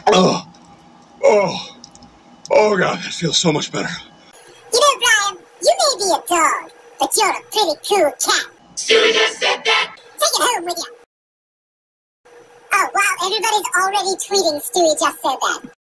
Oh, oh, oh God, that feels so much better. You know, Brian, you may be a dog, but you're a pretty cool cat. Stewie just said that. Take it home with you. Oh, wow, everybody's already tweeting Stewie just said that.